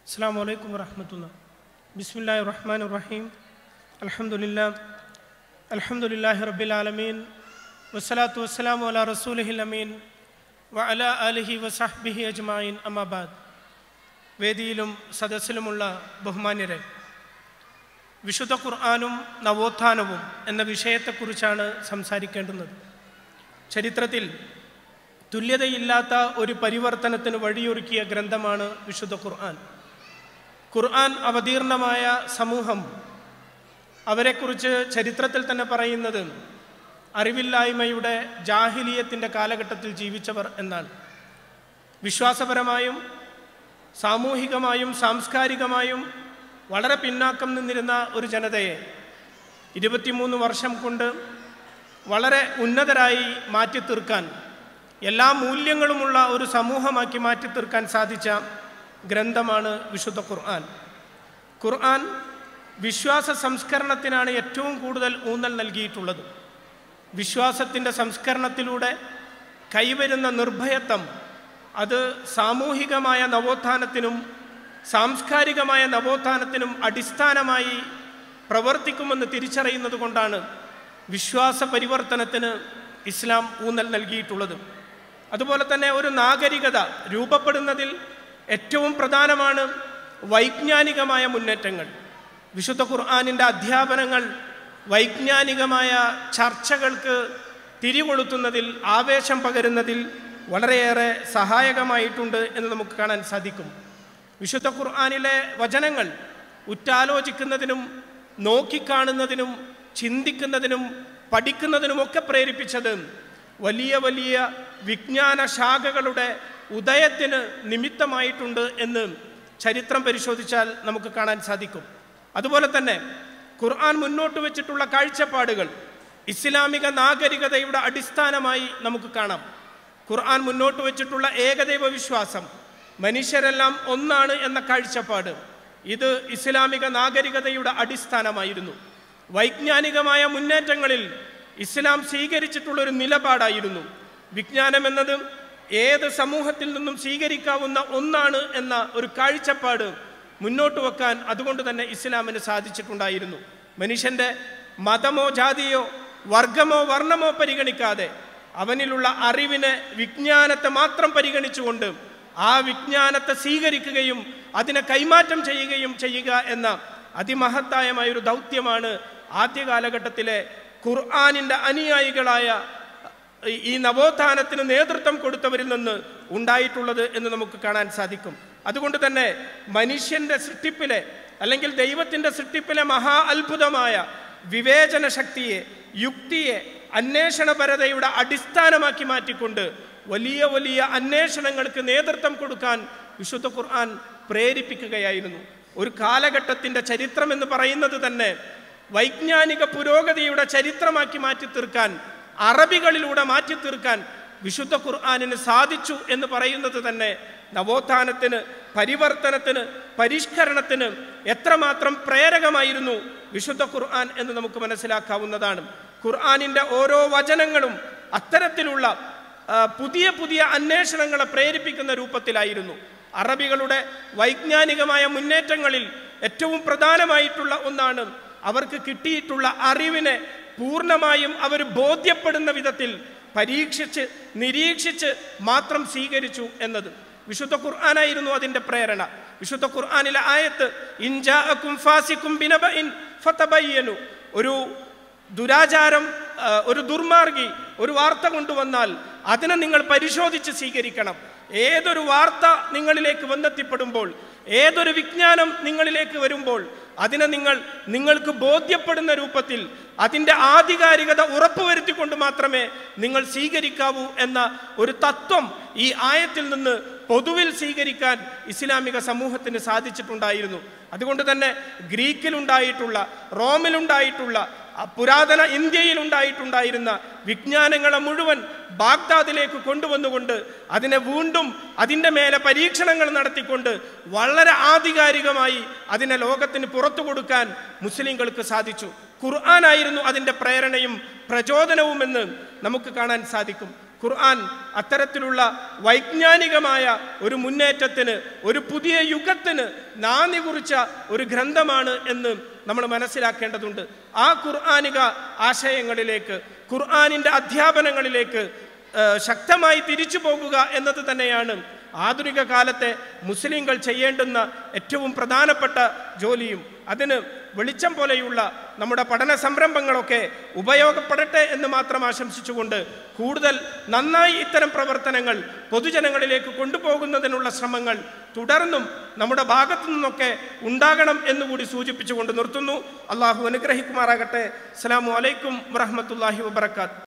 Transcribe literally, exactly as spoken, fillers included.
അസ്സലാമു അലൈക്കും വറഹ്മത്തുള്ളാഹി. ബിസ്മില്ലാഹിർ റഹ്മാനിർ റഹീം. അൽഹംദുലില്ലാഹ് അൽഹംദുലില്ലാഹി റബ്ബിൽ ആലമീൻ വസ്സലാത്തു വസ്സലാമു അലാ റസൂലിഹിൽ അമീൻ വഅലാ ആലിഹി വസഹ്ബിഹി അജ്മഈൻ. അമ്മാ ബഅദ്. വേദിയിലും സദസ്സിലുമുള്ള ബഹുമാന്യരെ, വിശുദ്ധ ഖുർആനും നവോത്ഥാനവും എന്ന വിഷയത്തെക്കുറിച്ചാണ് സംസാരിക്കേണ്ടുന്നത്. ചരിത്രത്തിൽ തുല്യതയില്ലാത്ത ഒരു പരിവർത്തനത്തിന് വഴിയൊരുക്കിയ ഗ്രന്ഥമാണ് വിശുദ്ധ ഖുർആൻ. ഖുർആൻ അവതീർണമായ സമൂഹം, അവരെക്കുറിച്ച് ചരിത്രത്തിൽ തന്നെ പറയുന്നത് അറിവില്ലായ്മയുടെ ജാഹിലിയത്തിൻ്റെ കാലഘട്ടത്തിൽ ജീവിച്ചവർ എന്നാണ്. വിശ്വാസപരമായും സാമൂഹികമായും സാംസ്കാരികമായും വളരെ പിന്നാക്കം നിന്നിരുന്ന ഒരു ജനതയെ ഇരുപത്തിമൂന്ന് വർഷം കൊണ്ട് വളരെ ഉന്നതരായി മാറ്റി തീർക്കാൻ, എല്ലാ മൂല്യങ്ങളുമുള്ള ഒരു സമൂഹമാക്കി മാറ്റി തീർക്കാൻ സാധിച്ച ഗ്രന്ഥമാണ് വിശുദ്ധ ഖുർആൻ. ഖുർആൻ വിശ്വാസ സംസ്കരണത്തിനാണ് ഏറ്റവും കൂടുതൽ ഊന്നൽ നൽകിയിട്ടുള്ളത്. വിശ്വാസത്തിൻ്റെ സംസ്കരണത്തിലൂടെ കൈവരുന്ന നിർഭയത്വം അത് സാമൂഹികമായ നവോത്ഥാനത്തിനും സാംസ്കാരികമായ നവോത്ഥാനത്തിനും അടിസ്ഥാനമായി പ്രവർത്തിക്കുമെന്ന് തിരിച്ചറിയുന്നത് കൊണ്ടാണ് വിശ്വാസ പരിവർത്തനത്തിന് ഇസ്ലാം ഊന്നൽ നൽകിയിട്ടുള്ളത്. അതുപോലെ തന്നെ ഒരു നാഗരികത രൂപപ്പെടുന്നതിൽ ഏറ്റവും പ്രധാനമാണ് വൈജ്ഞാനികമായ മുന്നേറ്റങ്ങൾ. വിശുദ്ധ ഖുർആനിൻ്റെ അധ്യാപനങ്ങൾ വൈജ്ഞാനികമായ ചർച്ചകൾക്ക് തിരികൊളുത്തുന്നതിൽ, ആവേശം പകരുന്നതിൽ വളരെയേറെ സഹായകമായിട്ടുണ്ട് എന്ന് നമുക്ക് കാണാൻ സാധിക്കും. വിശുദ്ധ ഖുർആനിലെ വചനങ്ങൾ ഉറ്റാലോചിക്കുന്നതിനും നോക്കിക്കാണുന്നതിനും ചിന്തിക്കുന്നതിനും പഠിക്കുന്നതിനുമൊക്കെ പ്രേരിപ്പിച്ചത് വലിയ വലിയ വിജ്ഞാന ശാഖകളുടെ ഉദയത്തിന് നിമിത്തമായിട്ടുണ്ട് എന്ന് ചരിത്രം പരിശോധിച്ചാൽ നമുക്ക് കാണാൻ സാധിക്കും. അതുപോലെ തന്നെ ഖുർആൻ മുന്നോട്ട് വെച്ചിട്ടുള്ള കാഴ്ചപ്പാടുകൾ ഇസ്ലാമിക നാഗരികതയുടെ അടിസ്ഥാനമായി നമുക്ക് കാണാം. ഖുർആൻ മുന്നോട്ട് വെച്ചിട്ടുള്ള ഏകദൈവ വിശ്വാസം, മനുഷ്യരെല്ലാം ഒന്നാണ് എന്ന കാഴ്ചപ്പാട്, ഇത് ഇസ്ലാമിക നാഗരികതയുടെ അടിസ്ഥാനമായിരുന്നു. വൈജ്ഞാനികമായ മുന്നേറ്റങ്ങളിൽ ഇസ്ലാം സ്വീകരിച്ചിട്ടുള്ളൊരു നിലപാടായിരുന്നു. വിജ്ഞാനം എന്നത് ഏത് സമൂഹത്തിൽ നിന്നും സ്വീകരിക്കാവുന്ന ഒന്നാണ് എന്ന ഒരു കാഴ്ചപ്പാട് മുന്നോട്ട് വെക്കാൻ അതുകൊണ്ട് തന്നെ ഇസ്ലാമിന് സാധിച്ചിട്ടുണ്ടായിരുന്നു. മനുഷ്യൻ്റെ മതമോ ജാതിയോ വർഗമോ വർണ്ണമോ പരിഗണിക്കാതെ അവനിലുള്ള അറിവിനെ, വിജ്ഞാനത്തെ മാത്രം പരിഗണിച്ചുകൊണ്ട് ആ വിജ്ഞാനത്തെ സ്വീകരിക്കുകയും അതിനെ കൈമാറ്റം ചെയ്യുകയും ചെയ്യുക എന്ന അതിമഹത്തായമായൊരു ദൗത്യമാണ് ആദ്യ കാലഘട്ടത്തിലെ ഖുർആനിൻ്റെ അനുയായികളായ ഈ നവോത്ഥാനത്തിന് നേതൃത്വം കൊടുത്തവരിൽ നിന്ന് ഉണ്ടായിട്ടുള്ളത് എന്ന് നമുക്ക് കാണാൻ സാധിക്കും. അതുകൊണ്ട് തന്നെ മനുഷ്യൻ്റെ സൃഷ്ടിപ്പിലെ അല്ലെങ്കിൽ ദൈവത്തിൻ്റെ സൃഷ്ടിപ്പിലെ മഹാ അത്ഭുതമായ വിവേചന ശക്തിയെ, യുക്തിയെ, അന്വേഷണപരതയുടെ അടിസ്ഥാനമാക്കി മാറ്റിക്കൊണ്ട് വലിയ വലിയ അന്വേഷണങ്ങൾക്ക് നേതൃത്വം കൊടുക്കാൻ വിശുദ്ധ ഖുർആൻ പ്രേരിപ്പിക്കുകയായിരുന്നു. ഒരു കാലഘട്ടത്തിൻ്റെ ചരിത്രം എന്ന് പറയുന്നത് തന്നെ വൈജ്ഞാനിക പുരോഗതിയുടെ ചരിത്രമാക്കി മാറ്റി തീർക്കാൻ, അറബികളിലൂടെ മാറ്റി തീർക്കാൻ വിശുദ്ധ ഖുർആനിന് സാധിച്ചു എന്ന് പറയുന്നത് തന്നെ നവോത്ഥാനത്തിന്, പരിവർത്തനത്തിന്, പരിഷ്കരണത്തിന് എത്രമാത്രം പ്രേരകമായിരുന്നു വിശുദ്ധ ഖുർആൻ എന്ന് നമുക്ക് മനസ്സിലാക്കാവുന്നതാണ്. ഖുർആനിൻ്റെ ഓരോ വചനങ്ങളും അത്തരത്തിലുള്ള പുതിയ പുതിയ അന്വേഷണങ്ങളെ പ്രേരിപ്പിക്കുന്ന രൂപത്തിലായിരുന്നു. അറബികളുടെ വൈജ്ഞാനികമായ മുന്നേറ്റങ്ങളിൽ ഏറ്റവും പ്രധാനമായിട്ടുള്ള ഒന്നാണ് അവർക്ക് കിട്ടിയിട്ടുള്ള അറിവിനെ പൂർണ്ണമായും അവർ ബോധ്യപ്പെടുന്ന വിധത്തിൽ പരീക്ഷിച്ച് നിരീക്ഷിച്ച് മാത്രം സ്വീകരിച്ചു എന്നത്. വിശുദ്ധ ഖുർആനായിരുന്നു അതിൻ്റെ പ്രേരണ. വിശുദ്ധ ഖുർആനിലെ ആയത്ത് ഇൻജാഅകും ഫാസിഖും ബിനബഇൻ ഫതബയ്യനു, ഒരു ദുരാചാരം, ഒരു ദുർമാർഗി ഒരു വാർത്ത കൊണ്ടുവന്നാൽ അതിനെ നിങ്ങൾ പരിശോധിച്ച് സ്വീകരിക്കണം. ഏതൊരു വാർത്ത നിങ്ങളിലേക്ക് വന്നെത്തിപ്പെടുമ്പോൾ, ഏതൊരു വിജ്ഞാനം നിങ്ങളിലേക്ക് വരുമ്പോൾ അതിനെ നിങ്ങൾ നിങ്ങൾക്ക് ബോധ്യപ്പെടുന്ന രൂപത്തിൽ അതിൻ്റെ ആധികാരികത ഉറപ്പുവരുത്തിക്കൊണ്ട് മാത്രമേ നിങ്ങൾ സ്വീകരിക്കാവൂ എന്ന ഒരു തത്വം ഈ ആയത്തിൽ നിന്ന് പൊതുവിൽ സ്വീകരിക്കാൻ ഇസ്ലാമിക സമൂഹത്തിന് സാധിച്ചിട്ടുണ്ടായിരുന്നു. അതുകൊണ്ട് തന്നെ ഗ്രീക്കിലുണ്ടായിട്ടുള്ള, റോമിലുണ്ടായിട്ടുള്ള, പുരാതന ഇന്ത്യയിൽ ഉണ്ടായിട്ടുണ്ടായിരുന്ന വിജ്ഞാനങ്ങളെ മുഴുവൻ ബാഗ്ദാദിലേക്ക് കൊണ്ടുവന്നുകൊണ്ട് അതിനെ വീണ്ടും അതിൻ്റെ മേലെ പരീക്ഷണങ്ങൾ നടത്തിക്കൊണ്ട് വളരെ ആധികാരികമായി അതിനെ ലോകത്തിന് പുറത്തു കൊടുക്കാൻ മുസ്ലിങ്ങൾക്ക് സാധിച്ചു. ഖുർആനായിരുന്നു അതിൻ്റെ പ്രേരണയും പ്രചോദനവുമെന്ന് നമുക്ക് കാണാൻ സാധിക്കും. ഖുർആൻ അത്തരത്തിലുള്ള വൈജ്ഞാനികമായ ഒരു മുന്നേറ്റത്തിന്, ഒരു പുതിയ യുഗത്തിന് നാന്ദി കുറിച്ച ഒരു ഗ്രന്ഥമാണ് എന്ന് നമ്മൾ മനസ്സിലാക്കേണ്ടതുണ്ട്. ആ ഖുർആനിക ആശയങ്ങളിലേക്ക്, ഖുർആനിൻ്റെ അധ്യാപനങ്ങളിലേക്ക് ശക്തമായി തിരിച്ചു പോകുക എന്നത് തന്നെയാണ് ആധുനിക കാലത്തെ മുസ്ലിങ്ങൾ ചെയ്യേണ്ടുന്ന ഏറ്റവും പ്രധാനപ്പെട്ട ജോലിയും. അതിന് വെളിച്ചം പോലെയുള്ള നമ്മുടെ പഠന സംരംഭങ്ങളൊക്കെ ഉപയോഗപ്പെടട്ടെ എന്ന് മാത്രം ആശംസിച്ചുകൊണ്ട് കൂടുതൽ നന്നായി ഇത്തരം പ്രവർത്തനങ്ങൾ പൊതുജനങ്ങളിലേക്ക് കൊണ്ടുപോകുന്നതിനുള്ള ശ്രമങ്ങൾ തുടർന്നും നമ്മുടെ ഭാഗത്തു നിന്നൊക്കെ ഉണ്ടാകണം എന്നുകൂടി സൂചിപ്പിച്ചുകൊണ്ട് നിർത്തുന്നു. അള്ളാഹു അനുഗ്രഹിക്കുമാറാകട്ടെ. അസ്സലാമു അലൈക്കും വറഹ്മത്തുള്ളാഹി വബറകാതുഹു.